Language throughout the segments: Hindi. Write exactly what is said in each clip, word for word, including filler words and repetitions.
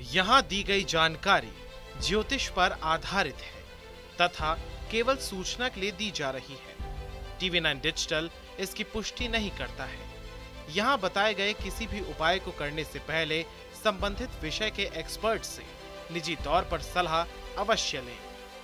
यहाँ दी गई जानकारी ज्योतिष पर आधारित है तथा केवल सूचना के लिए दी जा रही है। टीवी नाइन डिजिटल इसकी पुष्टि नहीं करता है। यहाँ बताए गए किसी भी उपाय को करने से पहले संबंधित विषय के एक्सपर्ट से निजी तौर पर सलाह अवश्य लें।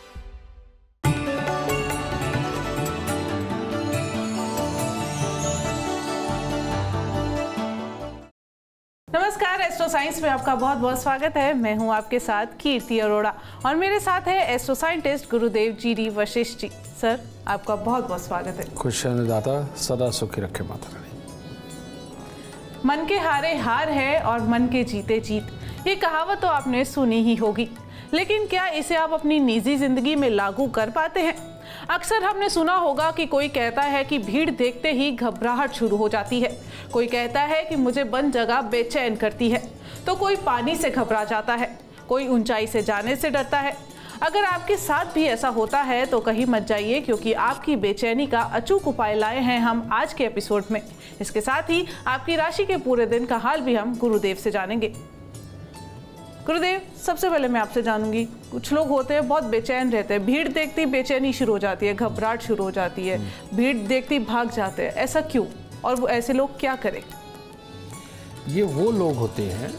नमस्कार, एस्ट्रो साइंस में आपका बहुत बहुत स्वागत है। मैं हूं आपके साथ कीर्ति अरोड़ा और मेरे साथ है astro scientist Gurudev ji D Vashishtha ji. Sir, आपका बहुत बहुत स्वागत है। खुश दाता सदा सुखी रखे माता रानी। मन के हारे हार है और मन के जीते जीत, ये कहावत तो आपने सुनी ही होगी, लेकिन क्या इसे आप अपनी निजी जिंदगी में लागू कर पाते हैं? अक्सर हमने सुना होगा कि कोई कहता है कि भीड़ देखते ही घबराहट शुरू हो जाती है, कोई कहता है कि मुझे बंद जगह बेचैन करती है, तो कोई पानी से घबरा जाता है, कोई ऊंचाई से जाने से डरता है। अगर आपके साथ भी ऐसा होता है तो कहीं मत जाइए, क्योंकि आपकी बेचैनी का अचूक उपाय लाए हैं हम आज के एपिसोड में। इसके साथ ही आपकी राशि के पूरे दिन का हाल भी हम गुरुदेव से जानेंगे। गुरुदेव, सबसे पहले मैं आपसे जानूंगी, कुछ लोग होते हैं बहुत बेचैन रहते हैं, भीड़ देखती बेचैनी शुरू हो जाती है, घबराहट शुरू हो जाती है, भीड़ देखती भाग जाते हैं, ऐसा क्यों और वो ऐसे लोग क्या करें? ये वो लोग होते हैं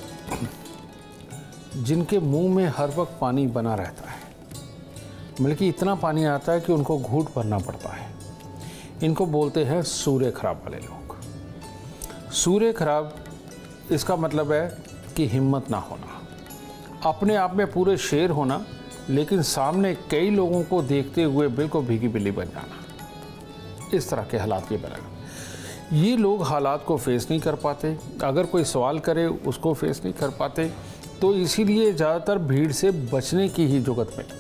जिनके मुंह में हर वक्त पानी बना रहता है, बल्कि इतना पानी आता है कि उनको घूंट भरना पड़ता है। इनको बोलते हैं सूर्य खराब वाले लोग। सूर्य खराब इसका मतलब है कि हिम्मत ना होना, अपने आप में पूरे शेर होना, लेकिन सामने कई लोगों को देखते हुए बिल्कुल भीगी बिल्ली बन जाना। इस तरह के हालात ये बनेगा। ये लोग हालात को फेस नहीं कर पाते, अगर कोई सवाल करे उसको फेस नहीं कर पाते, तो इसीलिए ज़्यादातर भीड़ से बचने की ही जुगत में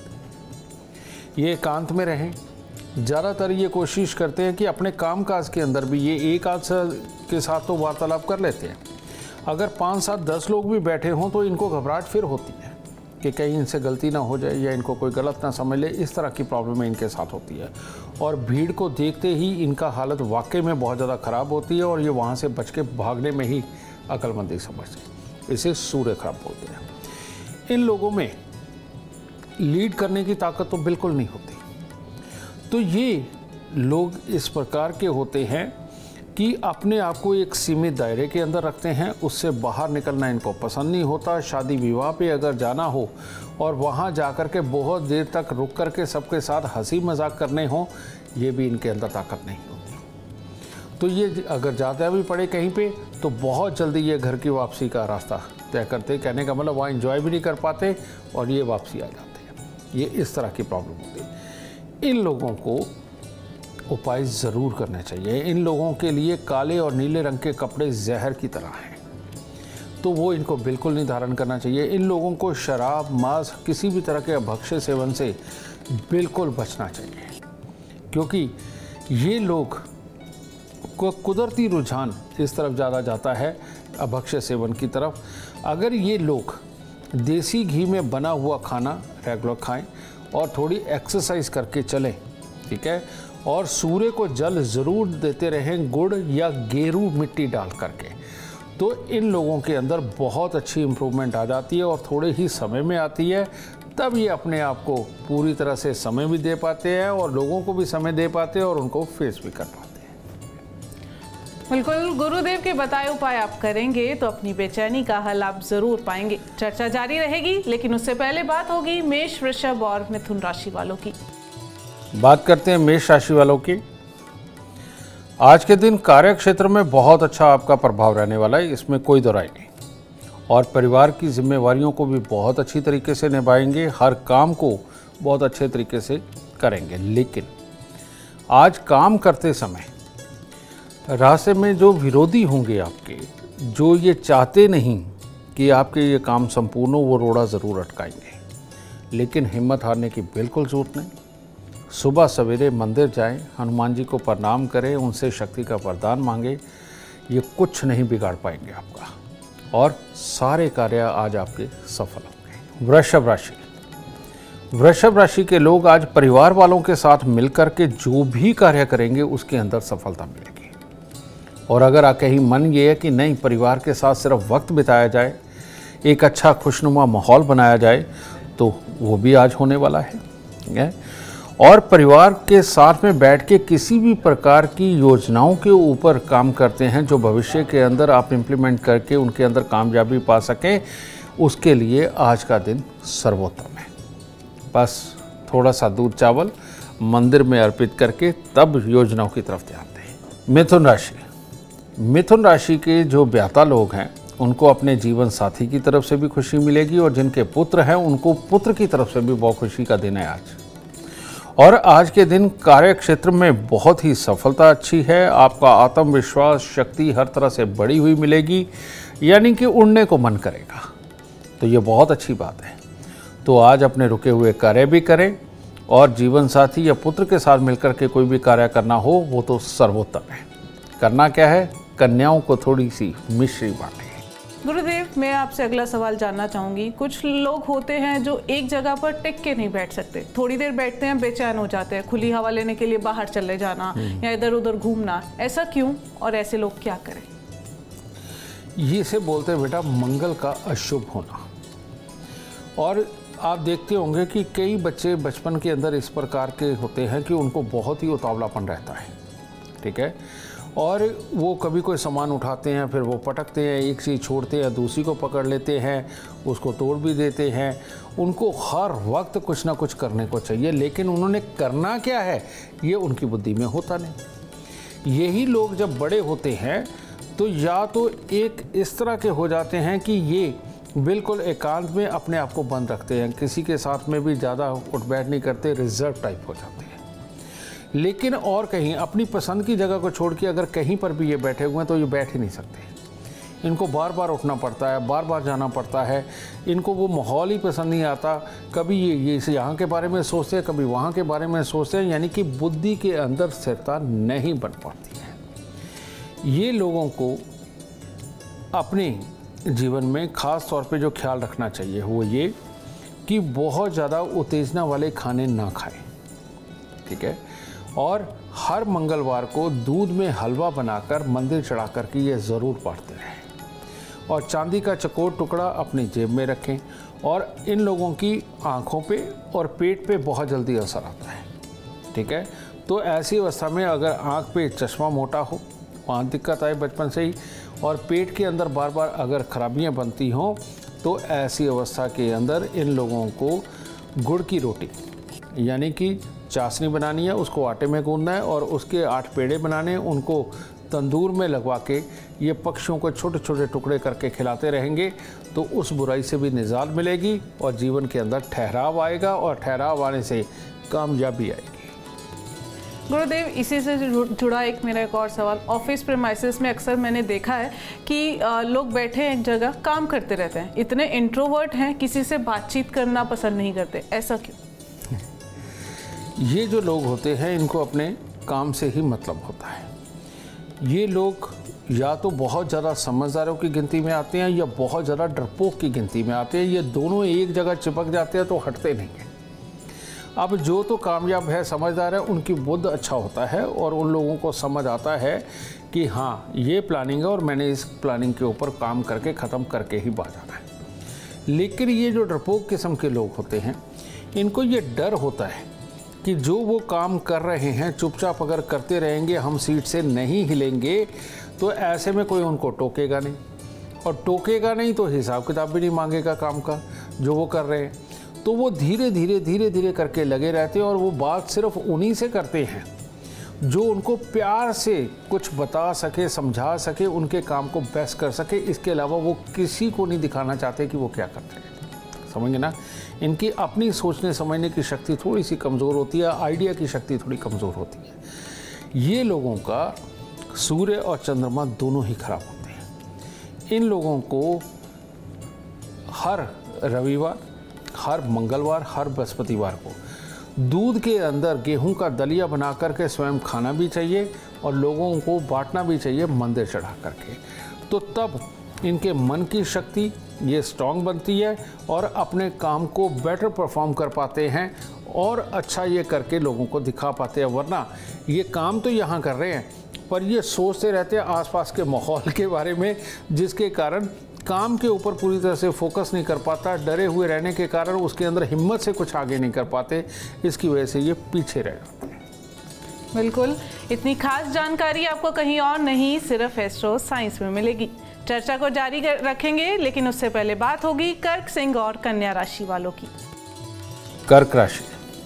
ये एकांत में रहें। ज़्यादातर ये कोशिश करते हैं कि अपने कामकाज के अंदर भी ये एक आध के साथ तो वार्तालाप कर लेते हैं। अगर पाँच सात दस लोग भी बैठे हों तो इनको घबराहट फिर होती है कि कहीं इनसे गलती ना हो जाए या इनको कोई गलत ना समझ ले। इस तरह की प्रॉब्लम इनके साथ होती है और भीड़ को देखते ही इनका हालत वाकई में बहुत ज़्यादा ख़राब होती है और ये वहाँ से बच के भागने में ही अक्लमंदी समझते हैं। इसे सूर्य खराब बोलते हैं। इन लोगों में लीड करने की ताकत तो बिल्कुल नहीं होती। तो ये लोग इस प्रकार के होते हैं कि अपने आप को एक सीमित दायरे के अंदर रखते हैं, उससे बाहर निकलना इनको पसंद नहीं होता। शादी विवाह पे अगर जाना हो और वहाँ जाकर के बहुत देर तक रुक कर के सबके साथ हंसी मजाक करने हों, ये भी इनके अंदर ताकत नहीं होती। तो ये अगर जाता भी पड़े कहीं पे तो बहुत जल्दी ये घर की वापसी का रास्ता तय करते, कहने का मतलब वहाँ एंजॉय भी नहीं कर पाते और ये वापसी आ जाते हैं। ये इस तरह की प्रॉब्लम होती है। इन लोगों को उपाय ज़रूर करने चाहिए। इन लोगों के लिए काले और नीले रंग के कपड़े जहर की तरह हैं, तो वो इनको बिल्कुल नहीं धारण करना चाहिए। इन लोगों को शराब, मांस, किसी भी तरह के भक्ष्य सेवन से बिल्कुल बचना चाहिए, क्योंकि ये लोग को कुदरती रुझान इस तरफ ज़्यादा जाता है, अभक्ष्य सेवन की तरफ। अगर ये लोग देसी घी में बना हुआ खाना रेगुलर खाएं और थोड़ी एक्सरसाइज करके चलें, ठीक है, और सूर्य को जल ज़रूर देते रहें, गुड़ या गेरू मिट्टी डाल करके, तो इन लोगों के अंदर बहुत अच्छी इम्प्रूवमेंट आ जाती है और थोड़े ही समय में आती है। तब ये अपने आप को पूरी तरह से समय भी दे पाते हैं और लोगों को भी समय दे पाते हैं और उनको फेस भी कर पाते हैं। बिल्कुल, गुरुदेव के बताए उपाय आप करेंगे तो अपनी बेचैनी का हल आप जरूर पाएंगे। चर्चा जारी रहेगी, लेकिन उससे पहले बात होगी मेष, वृषभ और मिथुन राशि वालों की। बात करते हैं मेष राशि वालों की। आज के दिन कार्य क्षेत्र में बहुत अच्छा आपका प्रभाव रहने वाला है, इसमें कोई दो राय नहीं। और परिवार की जिम्मेवारियों को भी बहुत अच्छी तरीके से निभाएंगे, हर काम को बहुत अच्छे तरीके से करेंगे। लेकिन आज काम करते समय रास्ते में जो विरोधी होंगे आपके, जो ये चाहते नहीं कि आपके ये काम संपूर्ण हो, वो रोड़ा ज़रूर अटकाएंगे। लेकिन हिम्मत हारने की बिल्कुल ज़रूरत नहीं। सुबह सवेरे मंदिर जाएं, हनुमान जी को प्रणाम करें, उनसे शक्ति का वरदान मांगे, ये कुछ नहीं बिगाड़ पाएंगे आपका और सारे कार्य आज आपके सफल होंगे। वृषभ राशि वृषभ राशि के लोग आज परिवार वालों के साथ मिलकर के जो भी कार्य करेंगे उसके अंदर सफलता मिलेगी। और अगर कहीं मन ये है कि नहीं परिवार के साथ सिर्फ वक्त बिताया जाए एक अच्छा खुशनुमा माहौल बनाया जाए तो वो भी आज होने वाला है, ठीक है। और परिवार के साथ में बैठ के किसी भी प्रकार की योजनाओं के ऊपर काम करते हैं जो भविष्य के अंदर आप इम्प्लीमेंट करके उनके अंदर कामयाबी पा सकें, उसके लिए आज का दिन सर्वोत्तम है। बस थोड़ा सा दूध चावल मंदिर में अर्पित करके तब योजनाओं की तरफ ध्यान दें। मिथुन राशि मिथुन राशि के जो ब्याता लोग हैं उनको अपने जीवन साथी की तरफ से भी खुशी मिलेगी और जिनके पुत्र हैं उनको पुत्र की तरफ से भी बहुत खुशी का दिन है आज। और आज के दिन कार्य क्षेत्र में बहुत ही सफलता अच्छी है। आपका आत्मविश्वास शक्ति हर तरह से बढ़ी हुई मिलेगी, यानी कि उड़ने को मन करेगा, तो ये बहुत अच्छी बात है। तो आज अपने रुके हुए कार्य भी करें और जीवन साथी या पुत्र के साथ मिलकर के कोई भी कार्य करना हो वो तो सर्वोत्तम है। करना क्या है, कन्याओं को थोड़ी सी मिश्री बांटें। गुरुदेव, मैं आपसे अगला सवाल जानना चाहूँगी। कुछ लोग होते हैं जो एक जगह पर टिक के नहीं बैठ सकते, थोड़ी देर बैठते हैं बेचैन हो जाते हैं, खुली हवा लेने के लिए बाहर चले जाना या इधर उधर घूमना, ऐसा क्यों और ऐसे लोग क्या करें? ये से बोलते हैं बेटा मंगल का अशुभ होना। और आप देखते होंगे कि कई बच्चे बचपन के अंदर इस प्रकार के होते हैं कि उनको बहुत ही उतावलापन रहता है, ठीक है। और वो कभी कोई सामान उठाते हैं, फिर वो पटकते हैं, एक चीज़ छोड़ते हैं दूसरी को पकड़ लेते हैं, उसको तोड़ भी देते हैं। उनको हर वक्त कुछ ना कुछ करने को चाहिए, लेकिन उन्होंने करना क्या है ये उनकी बुद्धि में होता नहीं। यही लोग जब बड़े होते हैं तो या तो एक इस तरह के हो जाते हैं कि ये बिल्कुल एकांत में अपने आप को बंद रखते हैं, किसी के साथ में भी ज़्यादा उठ बैठ नहीं करते, रिजर्व टाइप हो जाते हैं। लेकिन और कहीं अपनी पसंद की जगह को छोड़ के अगर कहीं पर भी ये बैठे हुए हैं तो ये बैठ ही नहीं सकते। इनको बार बार उठना पड़ता है, बार बार जाना पड़ता है, इनको वो माहौल ही पसंद नहीं आता। कभी ये ये यहाँ के बारे में सोचते हैं, कभी वहाँ के बारे में सोचते हैं, यानी कि बुद्धि के अंदर स्थिरता नहीं बन पाती है। ये लोगों को अपने जीवन में ख़ास तौर पे जो ख्याल रखना चाहिए वो ये कि बहुत ज़्यादा उत्तेजना वाले खाने ना खाएं, ठीक है। और हर मंगलवार को दूध में हलवा बनाकर मंदिर चढ़ा कर के ये ज़रूर बांटते रहें। और चांदी का चकोर टुकड़ा अपनी जेब में रखें। और इन लोगों की आँखों पे और पेट पे बहुत जल्दी असर आता है, ठीक है। तो ऐसी अवस्था में अगर आँख पे चश्मा मोटा हो, वहाँ दिक्कत आए बचपन से ही, और पेट के अंदर बार बार अगर खराबियाँ बनती हों, तो ऐसी अवस्था के अंदर इन लोगों को गुड़ की रोटी यानी कि चाशनी बनानी है, उसको आटे में गूंदना है और उसके आठ पेड़े बनाने हैं, उनको तंदूर में लगवा के ये पक्षियों को छोटे छोटे टुकड़े करके खिलाते रहेंगे तो उस बुराई से भी निजात मिलेगी और जीवन के अंदर ठहराव आएगा और ठहराव आने से कामयाबी आएगी। गुरुदेव, इसी से जुड़ा एक मेरा एक और सवाल। ऑफिस प्रेमाइसेस में अक्सर मैंने देखा है कि लोग बैठे हैं एक जगह काम करते रहते हैं, इतने इंट्रोवर्ट हैं, किसी से बातचीत करना पसंद नहीं करते, ऐसा क्यों? ये जो लोग होते हैं इनको अपने काम से ही मतलब होता है। ये लोग या तो बहुत ज़्यादा समझदारों की गिनती में आते हैं या बहुत ज़्यादा डरपोक की गिनती में आते हैं। ये दोनों एक जगह चिपक जाते हैं तो हटते नहीं हैं। अब जो तो कामयाब है, समझदार है, उनकी बुद्ध अच्छा होता है और उन लोगों को समझ आता है कि हाँ ये प्लानिंग है और मैंने इस प्लानिंग के ऊपर काम करके ख़त्म करके ही बाहर जाना है। लेकिन ये जो डरपोक किस्म के लोग होते हैं इनको ये डर होता है कि जो वो काम कर रहे हैं चुपचाप अगर करते रहेंगे, हम सीट से नहीं हिलेंगे, तो ऐसे में कोई उनको टोकेगा नहीं, और टोकेगा नहीं तो हिसाब किताब भी नहीं मांगेगा काम का जो वो कर रहे हैं। तो वो धीरे धीरे धीरे धीरे करके लगे रहते हैं और वो बात सिर्फ उन्हीं से करते हैं जो उनको प्यार से कुछ बता सके, समझा सके, उनके काम को बेस्ट कर सके। इसके अलावा वो किसी को नहीं दिखाना चाहते कि वो क्या करते हैं। समझेंगे ना, इनकी अपनी सोचने समझने की शक्ति थोड़ी सी कमज़ोर होती है, आइडिया की शक्ति थोड़ी कमज़ोर होती है। ये लोगों का सूर्य और चंद्रमा दोनों ही खराब होते हैं। इन लोगों को हर रविवार, हर मंगलवार, हर बृहस्पतिवार को दूध के अंदर गेहूं का दलिया बना करके स्वयं खाना भी चाहिए और लोगों को बांटना भी चाहिए मंदिर चढ़ा करके। तो तब इनके मन की शक्ति ये स्ट्रांग बनती है और अपने काम को बेटर परफॉर्म कर पाते हैं और अच्छा ये करके लोगों को दिखा पाते हैं। वरना ये काम तो यहाँ कर रहे हैं पर ये सोचते रहते हैं आसपास के माहौल के बारे में, जिसके कारण काम के ऊपर पूरी तरह से फोकस नहीं कर पाता, डरे हुए रहने के कारण उसके अंदर हिम्मत से कुछ आगे नहीं कर पाते, इसकी वजह से ये पीछे रह जाते हैं। बिल्कुल, इतनी खास जानकारी आपको कहीं और नहीं, सिर्फ एस्ट्रो साइंस में मिलेगी। चर्चा को जारी रखेंगे, लेकिन उससे पहले बात होगी कर्क, सिंह और कन्या राशि वालों की। कर्क राशि,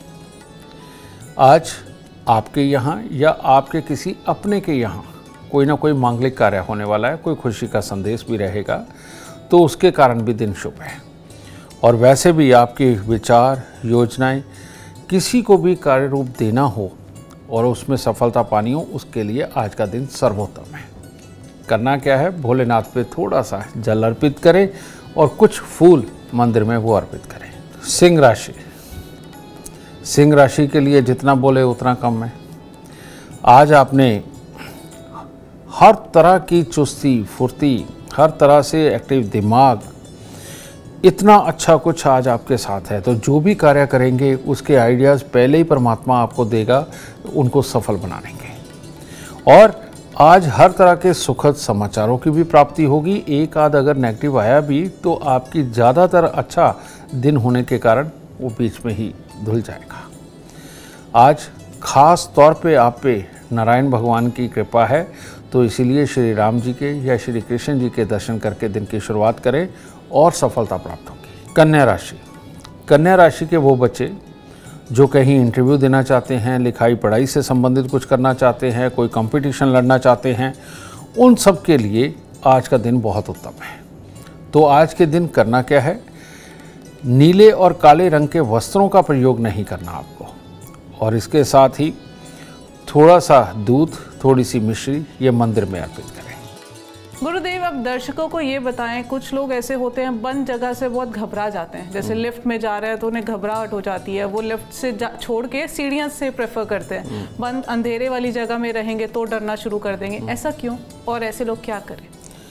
आज आपके यहाँ या आपके किसी अपने के यहाँ कोई ना कोई मांगलिक कार्य होने वाला है, कोई खुशी का संदेश भी रहेगा, तो उसके कारण भी दिन शुभ है। और वैसे भी आपके विचार, योजनाएं किसी को भी कार्य रूप देना हो और उसमें सफलता पानी हो, उसके लिए आज का दिन सर्वोत्तम है। करना क्या है, भोलेनाथ पे थोड़ा सा जल अर्पित करें और कुछ फूल मंदिर में वो अर्पित करें। सिंह राशि, सिंह राशि के लिए जितना बोले उतना कम है। आज आपने हर तरह की चुस्ती फुर्ती, हर तरह से एक्टिव दिमाग, इतना अच्छा कुछ आज आपके साथ है, तो जो भी कार्य करेंगे उसके आइडियाज़ पहले ही परमात्मा आपको देगा, उनको सफल बना लेंगे। और आज हर तरह के सुखद समाचारों की भी प्राप्ति होगी। एक आध अगर नेगेटिव आया भी तो आपकी ज़्यादातर अच्छा दिन होने के कारण वो बीच में ही धुल जाएगा। आज खास तौर पे आप पे नारायण भगवान की कृपा है, तो इसीलिए श्री राम जी के या श्री कृष्ण जी के दर्शन करके दिन की शुरुआत करें और सफलता प्राप्त होगी। कन्या राशि, कन्या राशि के वो बच्चे जो कहीं इंटरव्यू देना चाहते हैं, लिखाई पढ़ाई से संबंधित कुछ करना चाहते हैं, कोई कंपटीशन लड़ना चाहते हैं, उन सब के लिए आज का दिन बहुत उत्तम है। तो आज के दिन करना क्या है, नीले और काले रंग के वस्त्रों का प्रयोग नहीं करना आपको, और इसके साथ ही थोड़ा सा दूध, थोड़ी सी मिश्री ये मंदिर में अर्पित करें। गुरुदेव, अब दर्शकों को ये बताएं, कुछ लोग ऐसे होते हैं बंद जगह से बहुत घबरा जाते हैं, जैसे लिफ्ट में जा रहे हैं तो उन्हें घबराहट हो जाती है, वो लिफ्ट से छोड़ के सीढ़ियां से प्रेफर करते हैं, बंद अंधेरे वाली जगह में रहेंगे तो डरना शुरू कर देंगे, ऐसा क्यों और ऐसे लोग क्या करें?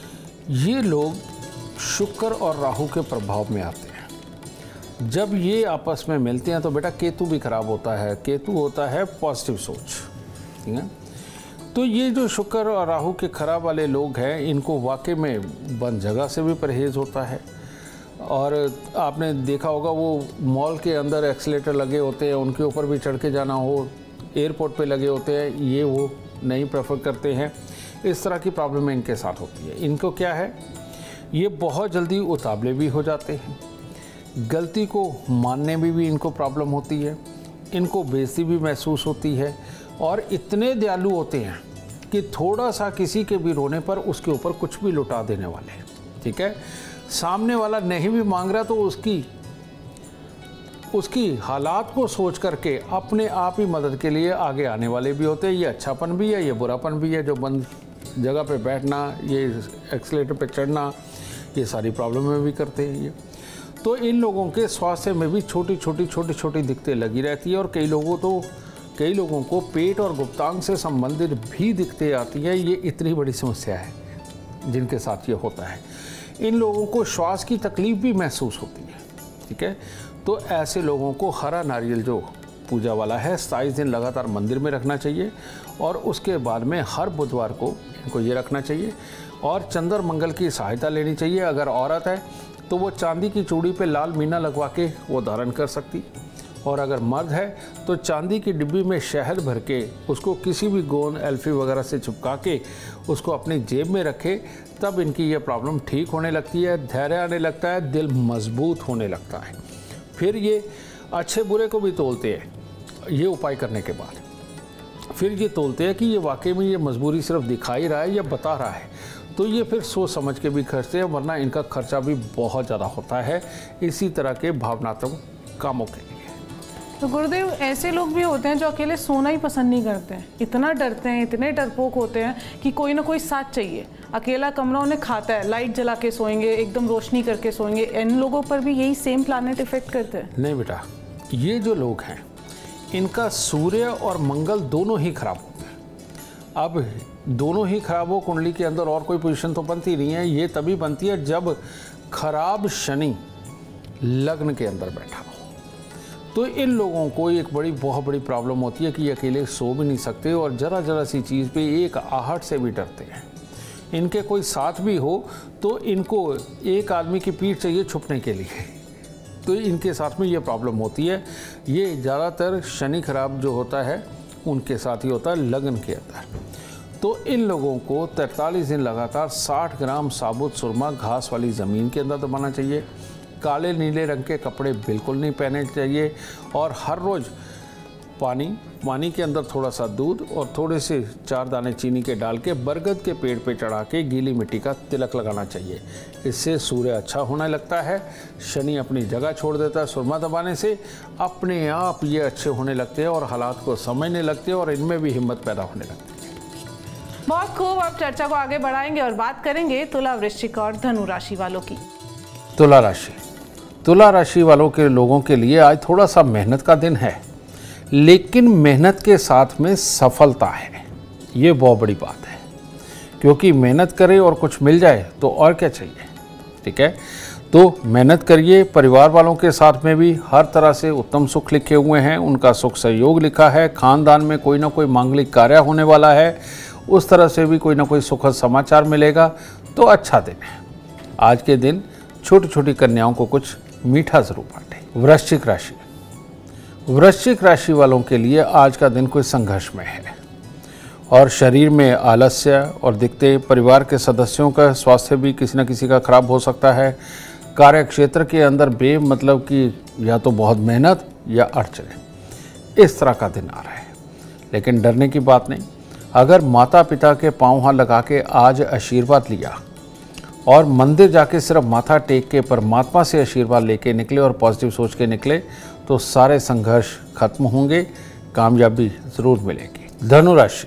ये लोग शुक्र और राहु के प्रभाव में आते हैं। जब ये आपस में मिलते हैं तो बेटा केतु भी खराब होता है। केतु होता है पॉजिटिव सोच, ठीक है। तो ये जो शुक्र और राहु के खराब वाले लोग हैं, इनको वाकई में बंद जगह से भी परहेज़ होता है। और आपने देखा होगा वो मॉल के अंदर एक्सीलेटर लगे होते हैं, उनके ऊपर भी चढ़ के जाना हो, एयरपोर्ट पे लगे होते हैं, ये वो नहीं प्रेफर करते हैं। इस तरह की प्रॉब्लम इनके साथ होती है। इनको क्या है, ये बहुत जल्दी उतावले भी हो जाते हैं, गलती को मानने में भी इनको प्रॉब्लम होती है, इनको बेइज्जती भी महसूस होती है, और इतने दयालु होते हैं कि थोड़ा सा किसी के भी रोने पर उसके ऊपर कुछ भी लुटा देने वाले हैं, ठीक है। सामने वाला नहीं भी मांग रहा तो उसकी उसकी हालात को सोच करके अपने आप ही मदद के लिए आगे आने वाले भी होते हैं। ये अच्छापन भी है, ये बुरापन भी है। जो बंद जगह पे बैठना, ये एक्सीलेटर पे चढ़ना, ये सारी प्रॉब्लम में भी करते हैं ये। तो इन लोगों के स्वास्थ्य में भी छोटी छोटी छोटी छोटी दिक्कतें लगी रहती है, और कई लोगों तो कई लोगों को पेट और गुप्तांग से संबंधित भी दिक्कतें आती हैं। ये इतनी बड़ी समस्या है जिनके साथ ये होता है। इन लोगों को श्वास की तकलीफ भी महसूस होती है, ठीक है। तो ऐसे लोगों को हरा नारियल जो पूजा वाला है सताईस दिन लगातार मंदिर में रखना चाहिए, और उसके बाद में हर बुधवार को इनको ये रखना चाहिए, और चंद्र मंगल की सहायता लेनी चाहिए। अगर औरत है तो वो चांदी की चूड़ी पे लाल मीना लगवा के वो धारण कर सकती, और अगर मर्द है तो चांदी की डिब्बी में शहद भर के उसको किसी भी गोंद एल्फी वगैरह से चिपका के उसको अपनी जेब में रखे, तब इनकी ये प्रॉब्लम ठीक होने लगती है, धैर्य आने लगता है, दिल मजबूत होने लगता है। फिर ये अच्छे बुरे को भी तोलते हैं ये उपाय करने के बाद। फिर ये तोलते हैं कि ये वाकई में ये मजबूरी सिर्फ दिखा ही रहा है या बता रहा है, तो ये फिर सोच समझ के भी खर्चते हैं, वरना इनका खर्चा भी बहुत ज़्यादा होता है इसी तरह के भावनात्मक कामों के लिए। तो गुरुदेव, ऐसे लोग भी होते हैं जो अकेले सोना ही पसंद नहीं करते हैं, इतना डरते हैं, इतने डरपोक होते हैं कि कोई ना कोई साथ चाहिए। अकेला कमरा उन्हें खाता है, लाइट जला के सोएंगे, एकदम रोशनी करके सोएंगे। इन लोगों पर भी यही सेम प्लैनेट इफेक्ट करते हैं? नहीं बेटा, ये जो लोग हैं इनका सूर्य और मंगल दोनों ही खराब होते हैं। अब दोनों ही खराब हो कुंडली के अंदर और कोई पोजीशन तो बनती नहीं है। ये तभी बनती है जब खराब शनि लग्न के अंदर बैठा हो। तो इन लोगों को एक बड़ी बहुत बड़ी प्रॉब्लम होती है कि ये अकेले सो भी नहीं सकते, और ज़रा ज़रा सी चीज़ पे एक आहट से भी डरते हैं। इनके कोई साथ भी हो तो इनको एक आदमी की पीठ चाहिए छुपने के लिए, तो इनके साथ में ये प्रॉब्लम होती है। ये ज़्यादातर शनि खराब जो होता है उनके साथ ही होता है, लगन के अंदर। तो इन लोगों को तैंतालीस दिन लगातार साठ ग्राम साबुत सुरमा घास वाली ज़मीन के अंदर दबाना चाहिए। काले नीले रंग के कपड़े बिल्कुल नहीं पहने चाहिए और हर रोज़ पानी पानी के अंदर थोड़ा सा दूध और थोड़े से चार दाने चीनी के डाल के बरगद के पेड़ पे चढ़ा के गीली मिट्टी का तिलक लगाना चाहिए। इससे सूर्य अच्छा होने लगता है, शनि अपनी जगह छोड़ देता है। सुरमा दबाने से अपने आप ये अच्छे होने लगते हैं और हालात को समझने लगते हैं और इनमें भी हिम्मत पैदा होने लगती है। बहुत खूब। अब चर्चा को आगे बढ़ाएंगे और बात करेंगे तुला, वृश्चिक और धनु राशि वालों की। तुला राशि तुला राशि वालों के लोगों के लिए आज थोड़ा सा मेहनत का दिन है, लेकिन मेहनत के साथ में सफलता है, ये बहुत बड़ी बात है। क्योंकि मेहनत करें और कुछ मिल जाए तो और क्या चाहिए, ठीक है। तो मेहनत करिए। परिवार वालों के साथ में भी हर तरह से उत्तम सुख लिखे हुए हैं, उनका सुख सहयोग लिखा है। खानदान में कोई ना कोई मांगलिक कार्य होने वाला है, उस तरह से भी कोई ना कोई सुखद समाचार मिलेगा, तो अच्छा दिन है। आज के दिन छोटी छोटी कन्याओं को कुछ मीठा जरूर बांटें। वृश्चिक राशि वृश्चिक राशि वालों के लिए आज का दिन कोई संघर्ष में है और शरीर में आलस्य और दिक्कतें, परिवार के सदस्यों का स्वास्थ्य भी किसी न किसी का खराब हो सकता है। कार्य क्षेत्र के अंदर बे मतलब कि या तो बहुत मेहनत या अड़चने, इस तरह का दिन आ रहा है। लेकिन डरने की बात नहीं। अगर माता पिता के पाँव हाथ लगा के आज आशीर्वाद लिया और मंदिर जाके सिर्फ माथा टेक के परमात्मा से आशीर्वाद लेके निकले और पॉजिटिव सोच के निकले तो सारे संघर्ष खत्म होंगे, कामयाबी ज़रूर मिलेगी। धनु राशि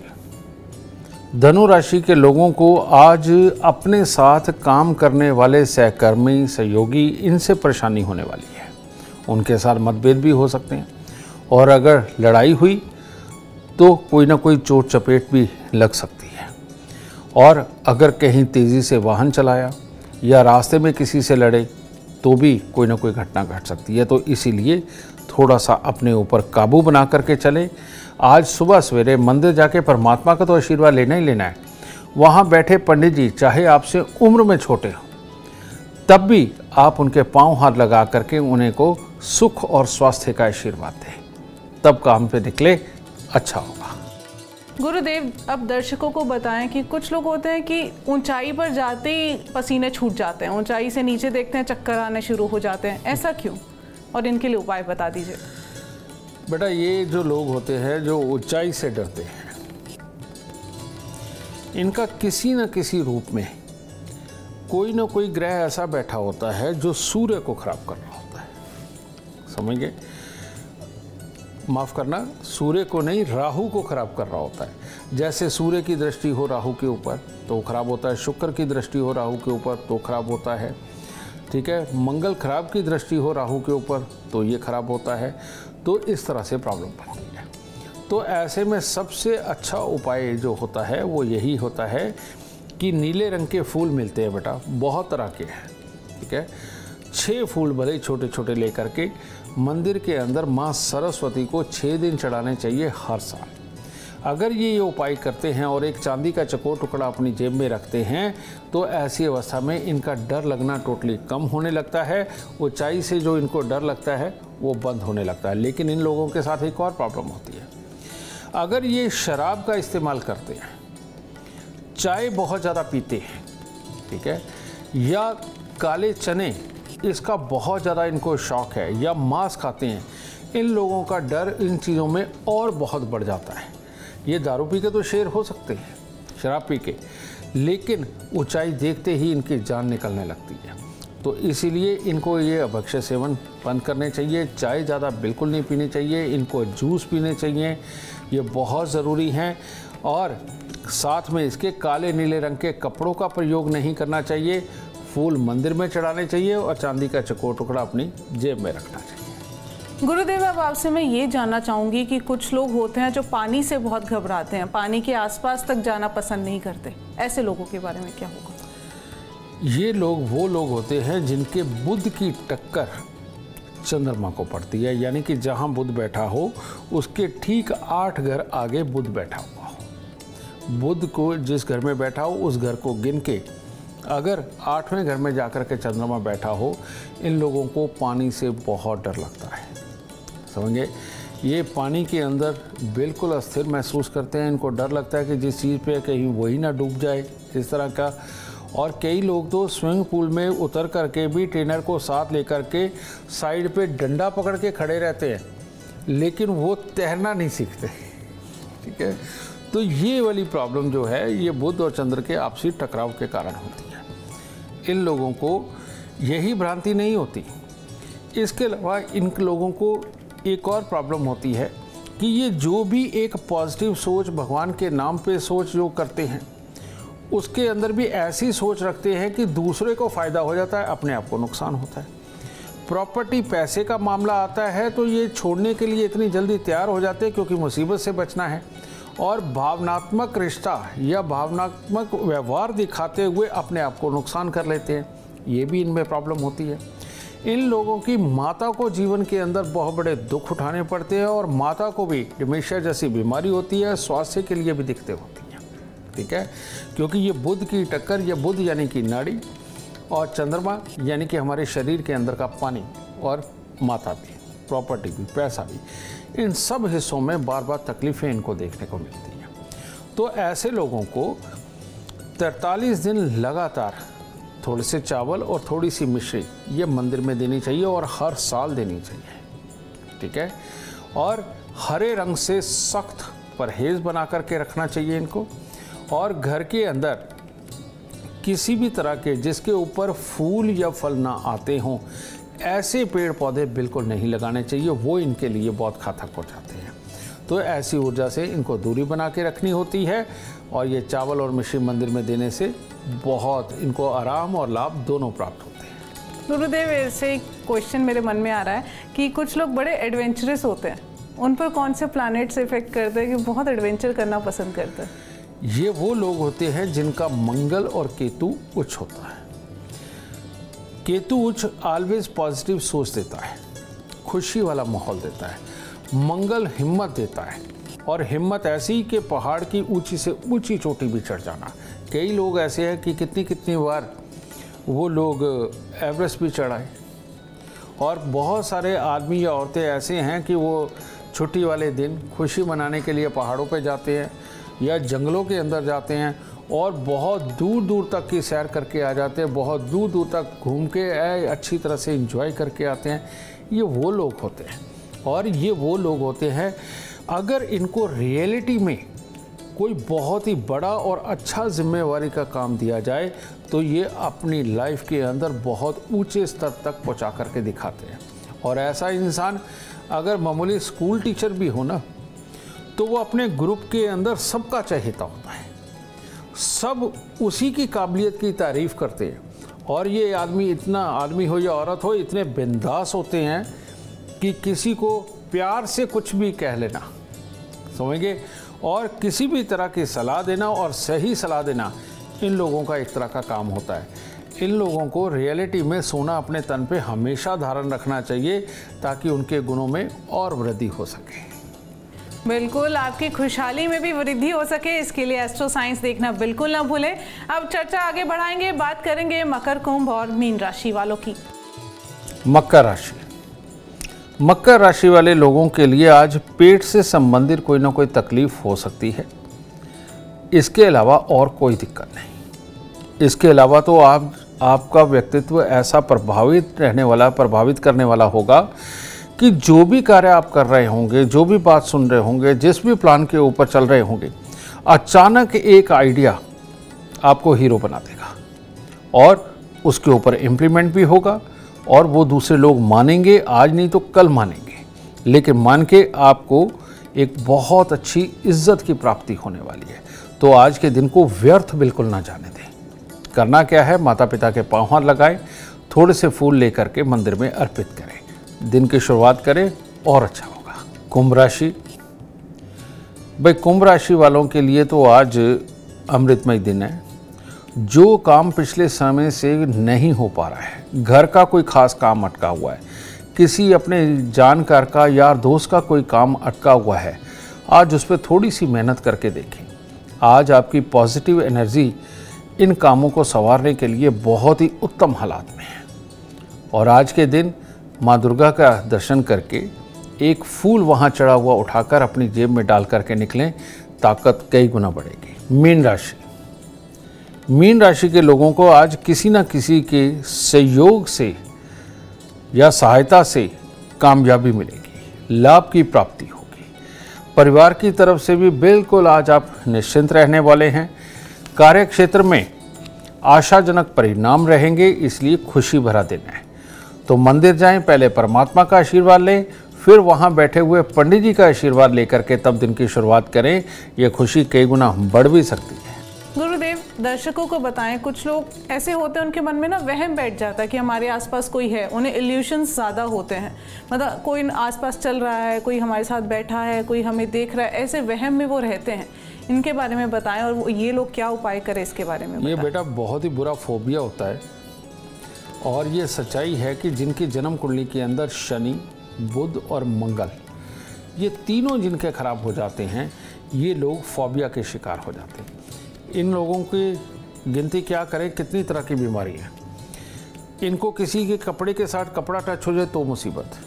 धनु राशि के लोगों को आज अपने साथ काम करने वाले सहकर्मी, सहयोगी, इनसे परेशानी होने वाली है। उनके साथ मतभेद भी हो सकते हैं और अगर लड़ाई हुई तो कोई ना कोई चोट चपेट भी लग सकती है। और अगर कहीं तेज़ी से वाहन चलाया या रास्ते में किसी से लड़े तो भी कोई ना कोई घटना घट सकती है। तो इसीलिए थोड़ा सा अपने ऊपर काबू बना करके चलें। आज सुबह सवेरे मंदिर जाके परमात्मा का तो आशीर्वाद लेना ही लेना है। वहाँ बैठे पंडित जी चाहे आपसे उम्र में छोटे हों, तब भी आप उनके पाँव हाथ लगा करके उन्हें को सुख और स्वास्थ्य का आशीर्वाद दें, तब काम पे निकले, अच्छा होगा। गुरुदेव, अब दर्शकों को बताएं कि कुछ लोग होते हैं कि ऊंचाई पर जाते ही पसीने छूट जाते हैं, ऊंचाई से नीचे देखते हैं चक्कर आने शुरू हो जाते हैं, ऐसा क्यों, और इनके लिए उपाय बता दीजिए। बेटा, ये जो लोग होते हैं जो ऊंचाई से डरते हैं, इनका किसी न किसी रूप में कोई ना कोई ग्रह ऐसा बैठा होता है जो सूर्य को खराब कर रहा होता है। समझ गए? माफ़ करना, सूर्य को नहीं, राहु को खराब कर रहा होता है। जैसे सूर्य की दृष्टि हो राहु के ऊपर तो खराब होता है, शुक्र की दृष्टि हो राहु के ऊपर तो खराब होता है, ठीक है। मंगल खराब की दृष्टि हो राहु के ऊपर तो ये खराब होता है। तो इस तरह से प्रॉब्लम बनती है। तो ऐसे में सबसे अच्छा उपाय जो होता है वो यही होता है कि नीले रंग के फूल मिलते हैं बेटा, बहुत तरह के हैं, ठीक है। छः फूल भले छोटे छोटे लेकर के मंदिर के अंदर माँ सरस्वती को छः दिन चढ़ाने चाहिए हर साल। अगर ये ये उपाय करते हैं और एक चांदी का चकोर टुकड़ा अपनी जेब में रखते हैं तो ऐसी अवस्था में इनका डर लगना टोटली कम होने लगता है। ऊंचाई से जो इनको डर लगता है वो बंद होने लगता है। लेकिन इन लोगों के साथ एक और प्रॉब्लम होती है, अगर ये शराब का इस्तेमाल करते हैं, चाय बहुत ज़्यादा पीते हैं, ठीक है, या काले चने इसका बहुत ज़्यादा इनको शौक है, या मांस खाते हैं, इन लोगों का डर इन चीज़ों में और बहुत बढ़ जाता है। ये दारू पी के तो शेर हो सकते हैं, शराब पी के, लेकिन ऊंचाई देखते ही इनकी जान निकलने लगती है। तो इसीलिए इनको ये अभक्ष्य सेवन बंद करने चाहिए। चाय ज़्यादा बिल्कुल नहीं पीनी चाहिए, इनको जूस पीने चाहिए, ये बहुत ज़रूरी हैं। और साथ में इसके काले नीले रंग के कपड़ों का प्रयोग नहीं करना चाहिए। फूल मंदिर में चढ़ाने चाहिए और चांदी का चकोर टुकड़ा अपनी जेब में रखना चाहिए। गुरुदेव, अब आपसे मैं ये जानना चाहूँगी कि कुछ लोग होते हैं जो पानी से बहुत घबराते हैं, पानी के आसपास तक जाना पसंद नहीं करते, ऐसे लोगों के बारे में क्या होगा? ये लोग वो लोग होते हैं जिनके बुध की टक्कर चंद्रमा को पड़ती है, यानी कि जहाँ बुध बैठा हो उसके ठीक आठ घर आगे बुध बैठा हुआ हो। बुध को जिस घर में बैठा हो उस घर को गिन के अगर आठवें घर में जाकर के चंद्रमा बैठा हो, इन लोगों को पानी से बहुत डर लगता है। समझे, ये पानी के अंदर बिल्कुल अस्थिर महसूस करते हैं। इनको डर लगता है कि जिस चीज़ पे कहीं वही ना डूब जाए, इस तरह का। और कई लोग तो स्विमिंग पूल में उतर करके भी ट्रेनर को साथ लेकर के साइड पे डंडा पकड़ के खड़े रहते हैं, लेकिन वो तैरना नहीं सीखते। ठीक है, तो ये वाली प्रॉब्लम जो है ये बुध और चंद्र के आपसी टकराव के कारण होती है। इन लोगों को यही भ्रांति नहीं होती, इसके अलावा इन लोगों को एक और प्रॉब्लम होती है कि ये जो भी एक पॉजिटिव सोच, भगवान के नाम पे सोच जो करते हैं, उसके अंदर भी ऐसी सोच रखते हैं कि दूसरे को फ़ायदा हो जाता है, अपने आप को नुकसान होता है। प्रॉपर्टी, पैसे का मामला आता है तो ये छोड़ने के लिए इतनी जल्दी तैयार हो जाते हैं क्योंकि मुसीबत से बचना है। और भावनात्मक रिश्ता या भावनात्मक व्यवहार दिखाते हुए अपने आप को नुकसान कर लेते हैं, ये भी इनमें प्रॉब्लम होती है। इन लोगों की माता को जीवन के अंदर बहुत बड़े दुख उठाने पड़ते हैं और माता को भी डिमेंशिया जैसी बीमारी होती है, स्वास्थ्य के लिए भी दिक्कतें होती हैं। ठीक है, क्योंकि ये बुध की टक्कर, ये बुध यानी कि नाड़ी और चंद्रमा यानी कि हमारे शरीर के अंदर का पानी और माता भी, प्रॉपर्टी भी, पैसा भी, इन सब हिस्सों में बार बार तकलीफ़ें इनको देखने को मिलती हैं। तो ऐसे लोगों को तैंतालीस दिन लगातार थोड़े से चावल और थोड़ी सी मिश्री ये मंदिर में देनी चाहिए और हर साल देनी चाहिए। ठीक है, और हरे रंग से सख्त परहेज़ बना करके रखना चाहिए इनको। और घर के अंदर किसी भी तरह के जिसके ऊपर फूल या फल ना आते हों, ऐसे पेड़ पौधे बिल्कुल नहीं लगाने चाहिए, वो इनके लिए बहुत घातक हो जाते हैं। तो ऐसी ऊर्जा से इनको दूरी बना के रखनी होती है और ये चावल और मिश्री मंदिर में देने से बहुत इनको आराम और लाभ दोनों प्राप्त होते हैं। गुरुदेव, ऐसे एक क्वेश्चन मेरे मन में आ रहा है कि कुछ लोग बड़े एडवेंचरस होते हैं, उन पर कौन से प्लैनेट्स इफेक्ट करते हैं कि बहुत एडवेंचर करना पसंद करते हैं? ये वो लोग होते हैं जिनका मंगल और केतु उच्च होता है। केतु उच्च ऑलवेज पॉजिटिव सोच देता है, खुशी वाला माहौल देता है। मंगल हिम्मत देता है, और हिम्मत ऐसी कि पहाड़ की ऊंची से ऊंची चोटी भी चढ़ जाना। कई लोग ऐसे हैं कि कितनी कितनी बार वो लोग एवरेस्ट भी चढ़ाए, और बहुत सारे आदमी या औरतें ऐसे हैं कि वो छुट्टी वाले दिन खुशी मनाने के लिए पहाड़ों पे जाते हैं या जंगलों के अंदर जाते हैं और बहुत दूर दूर तक की सैर करके आ जाते हैं, बहुत दूर दूर तक घूम के अच्छी तरह से एंजॉय करके आते हैं। ये वो लोग होते हैं, और ये वो लोग होते हैं अगर इनको रियलिटी में कोई बहुत ही बड़ा और अच्छा जिम्मेवारी का काम दिया जाए तो ये अपनी लाइफ के अंदर बहुत ऊंचे स्तर तक पहुंचा करके दिखाते हैं। और ऐसा इंसान अगर मामूली स्कूल टीचर भी हो ना, तो वो अपने ग्रुप के अंदर सबका चहेता होता है, सब उसी की काबिलियत की तारीफ़ करते हैं। और ये आदमी, इतना आदमी हो या औरत हो, इतने बिंदास होते हैं कि किसी को प्यार से कुछ भी कह लेना, समझेंगे, और किसी भी तरह की सलाह देना और सही सलाह देना इन लोगों का एक तरह का काम होता है। इन लोगों को रियलिटी में सोना अपने तन पे हमेशा धारण रखना चाहिए ताकि उनके गुणों में और वृद्धि हो सके। बिल्कुल, आपकी खुशहाली में भी वृद्धि हो सके, इसके लिए एस्ट्रो साइंस देखना बिल्कुल ना भूलें। अब चर्चा आगे बढ़ाएंगे, बात करेंगे मकर, कुंभ और मीन राशि वालों की। मकर राशि, मकर राशि वाले लोगों के लिए आज पेट से संबंधित कोई ना कोई तकलीफ हो सकती है। इसके अलावा और कोई दिक्कत नहीं। इसके अलावा तो आप आपका व्यक्तित्व ऐसा प्रभावित रहने वाला, प्रभावित करने वाला होगा कि जो भी कार्य आप कर रहे होंगे, जो भी बात सुन रहे होंगे, जिस भी प्लान के ऊपर चल रहे होंगे, अचानक एक आइडिया आपको हीरो बना देगा और उसके ऊपर इम्प्लीमेंट भी होगा और वो दूसरे लोग मानेंगे, आज नहीं तो कल मानेंगे, लेकिन मान के आपको एक बहुत अच्छी इज्जत की प्राप्ति होने वाली है। तो आज के दिन को व्यर्थ बिल्कुल ना जाने दें। करना क्या है, माता पिता के पाँव हाथ लगाएं, थोड़े से फूल लेकर के मंदिर में अर्पित करें, दिन की शुरुआत करें और अच्छा होगा। कुंभ राशि, भाई कुंभ राशि वालों के लिए तो आज अमृतमय दिन है। जो काम पिछले समय से नहीं हो पा रहा है, घर का कोई खास काम अटका हुआ है, किसी अपने जानकार का, यार दोस्त का कोई काम अटका हुआ है, आज उस पर थोड़ी सी मेहनत करके देखें। आज आपकी पॉजिटिव एनर्जी इन कामों को संवारने के लिए बहुत ही उत्तम हालात में है। और आज के दिन माँ दुर्गा का दर्शन करके एक फूल वहाँ चढ़ा हुआ उठाकर अपनी जेब में डाल करके निकलें, ताकत कई गुना बढ़ेगी। मीन राशि मीन राशि के लोगों को आज किसी न किसी के सहयोग से या सहायता से कामयाबी मिलेगी, लाभ की प्राप्ति होगी। परिवार की तरफ से भी बिल्कुल आज आप निश्चिंत रहने वाले हैं। कार्य क्षेत्र में आशाजनक परिणाम रहेंगे, इसलिए खुशी भरा दिन है। तो मंदिर जाएं, पहले परमात्मा का आशीर्वाद लें, फिर वहां बैठे हुए पंडित जी का आशीर्वाद लेकर के तब दिन की शुरुआत करें। यह खुशी कई गुना बढ़ भी सकती है। गुरुदेव, दर्शकों को बताएं, कुछ लोग ऐसे होते हैं उनके मन में ना वहम बैठ जाता है कि हमारे आसपास कोई है, उन्हें इल्यूशंस ज़्यादा होते हैं, मतलब कोई आसपास चल रहा है, कोई हमारे साथ बैठा है, कोई हमें देख रहा है, ऐसे वहम में वो रहते हैं। इनके बारे में बताएं और ये लोग क्या उपाय करें इसके बारे में बताएं। ये बेटा बहुत ही बुरा फोबिया होता है और ये सच्चाई है कि जिनकी जन्म कुंडली के अंदर शनि, बुध और मंगल, ये तीनों जिनके खराब हो जाते हैं, ये लोग फोबिया के शिकार हो जाते हैं। इन लोगों की गिनती क्या करें, कितनी तरह की बीमारी है। इनको किसी के कपड़े के साथ कपड़ा टच हो जाए तो मुसीबत,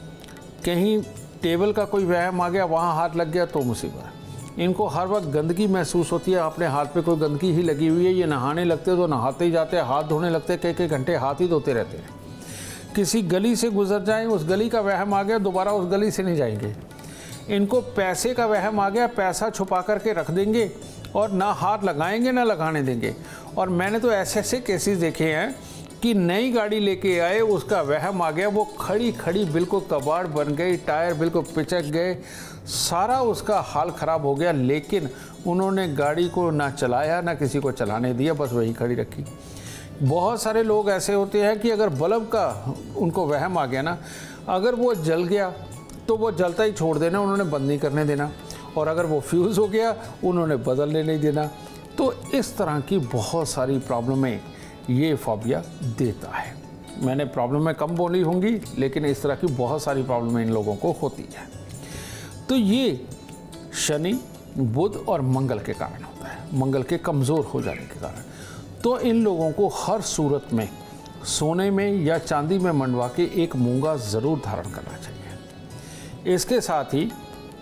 कहीं टेबल का कोई व्यायाम आ गया वहाँ हाथ लग गया तो मुसीबत। इनको हर वक्त गंदगी महसूस होती है, अपने हाथ पे कोई गंदगी ही लगी हुई है। ये नहाने लगते तो नहाते ही जाते हैं, हाथ धोने लगते कई कई घंटे हाथ ही धोते रहते हैं। किसी गली से गुजर जाएं, उस गली का वहम आ गया, दोबारा उस गली से नहीं जाएंगे। इनको पैसे का वहम आ गया, पैसा छुपा करके रख देंगे और ना हाथ लगाएंगे ना लगाने देंगे। और मैंने तो ऐसे ऐसे केसेस देखे हैं कि नई गाड़ी लेके आए, उसका वहम आ गया, वो खड़ी खड़ी बिल्कुल कबाड़ बन गई, टायर बिल्कुल पिचक गए, सारा उसका हाल ख़राब हो गया। लेकिन उन्होंने गाड़ी को ना चलाया ना किसी को चलाने दिया, बस वही खड़ी रखी। बहुत सारे लोग ऐसे होते हैं कि अगर बल्ब का उनको वहम आ गया ना, अगर वो जल गया तो वो जलता ही छोड़ देना, उन्होंने बंद नहीं करने देना। और अगर वो फ्यूज़ हो गया उन्होंने बदलने नहीं देना। तो इस तरह की बहुत सारी प्रॉब्लमें ये फोबिया देता है। मैंने प्रॉब्लमें कम बोली होंगी, लेकिन इस तरह की बहुत सारी प्रॉब्लमें इन लोगों को होती है। तो ये शनि, बुध और मंगल के कारण होता है, मंगल के कमज़ोर हो जाने के कारण। तो इन लोगों को हर सूरत में सोने में या चांदी में मंडवा के एक मूंगा ज़रूर धारण करना चाहिए। इसके साथ ही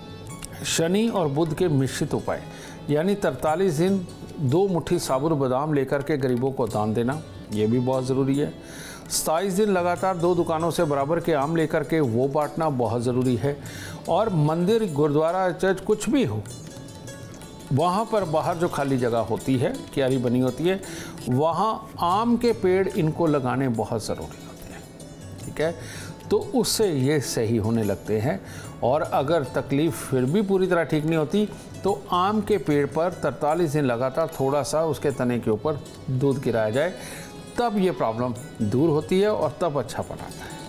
शनि और बुध के मिश्रित उपाय, यानी तरतालीस दिन दो मुट्ठी साबुत बादाम लेकर के गरीबों को दान देना, ये भी बहुत ज़रूरी है। सताईस दिन लगातार दो दुकानों से बराबर के आम लेकर के वो बांटना बहुत ज़रूरी है। और मंदिर, गुरुद्वारा, चर्च कुछ भी हो, वहाँ पर बाहर जो खाली जगह होती है, क्यारी बनी होती है, वहाँ आम के पेड़ इनको लगाने बहुत ज़रूरी होते हैं। ठीक है, तो उससे ये सही होने लगते हैं। और अगर तकलीफ़ फिर भी पूरी तरह ठीक नहीं होती तो आम के पेड़ पर तरतालीस दिन लगातार थोड़ा सा उसके तने के ऊपर दूध गिराया जाए, तब ये प्रॉब्लम दूर होती है और तब अच्छा पन आता है।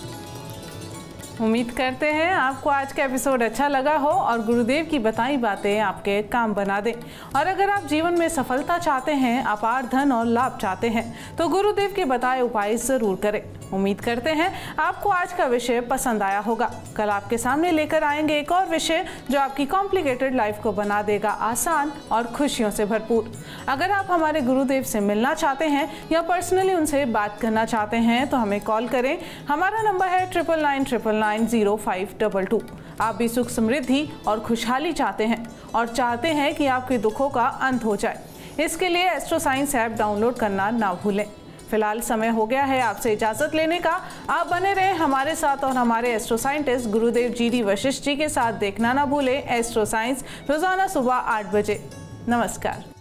उम्मीद करते हैं आपको आज का एपिसोड अच्छा लगा हो और गुरुदेव की बताई बातें आपके काम बना दें। और अगर आप जीवन में सफलता चाहते हैं, अपार धन और लाभ चाहते हैं, तो गुरुदेव के बताए उपाय ज़रूर करें। उम्मीद करते हैं आपको आज का विषय पसंद आया होगा। कल आपके सामने लेकर आएंगे एक और विषय जो आपकी कॉम्प्लिकेटेड लाइफ को बना देगा आसान और खुशियों से भरपूर। अगर आप हमारे गुरुदेव से मिलना चाहते हैं या पर्सनली उनसे बात करना चाहते हैं तो हमें कॉल करें। हमारा नंबर है triple nine triple nine zero five double two. आप भी सुख, समृद्धि और खुशहाली चाहते हैं और चाहते हैं कि आपके दुखों का अंत हो जाए, इसके लिए एस्ट्रो साइंस ऐप डाउनलोड करना ना भूलें। फिलहाल समय हो गया है आपसे इजाजत लेने का। आप बने रहें हमारे साथ और हमारे astro scientist Gurudev ji D Vashishtha जी के साथ देखना ना भूलें एस्ट्रो साइंस रोजाना सुबह आठ बजे। नमस्कार।